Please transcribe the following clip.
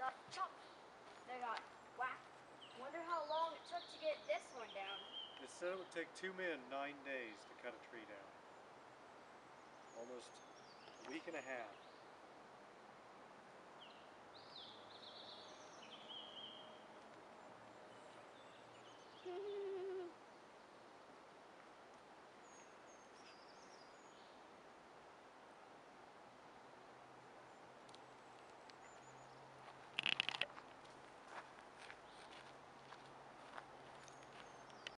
got chopped. They got whacked. Wonder how long it took to get this one down. It said it would take 2 men 9 days to cut a tree down. Almost a week and a half.